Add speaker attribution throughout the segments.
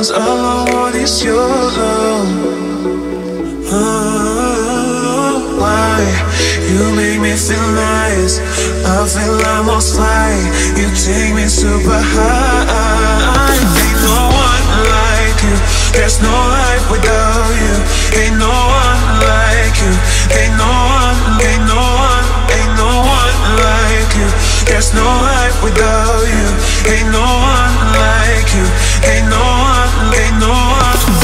Speaker 1: 'cause all I want is your love. Why you make me feel nice? I feel almost fly. You take me super high. Ain't no one like you. There's no life without you. Ain't no one like you. Ain't no one, ain't no one, ain't no one like you. There's no life without you. Ain't no one like you. Ain't no one, ain't no one.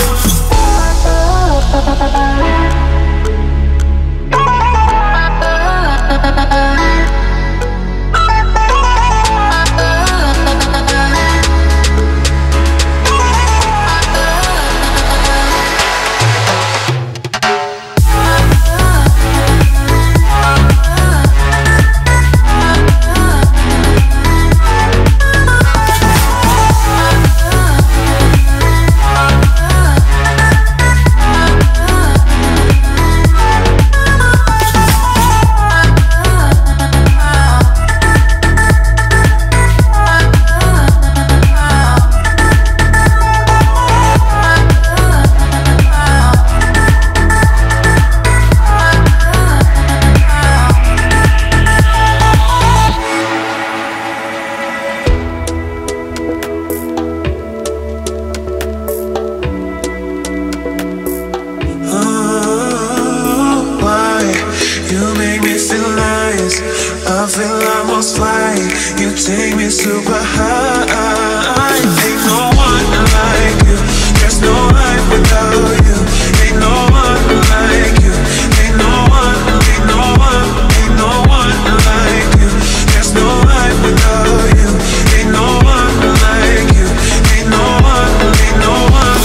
Speaker 1: I feel almost fly. You take me super high. Ain't no one like you. There's no life without you. Ain't no one like you. Ain't no one, ain't no one, ain't no one like you. There's no life without you. Ain't no one like you. Ain't no one, ain't no one.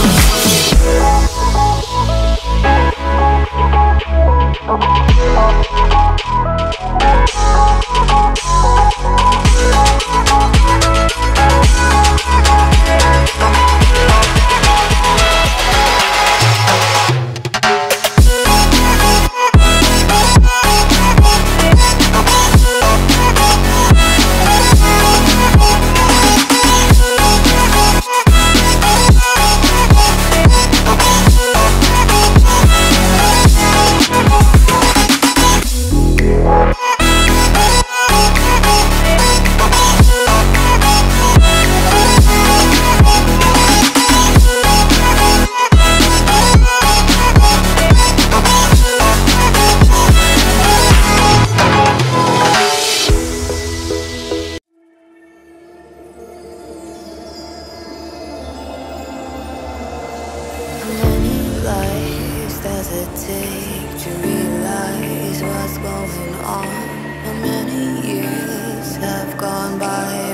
Speaker 2: Take to realize what's going on. How many years have gone by?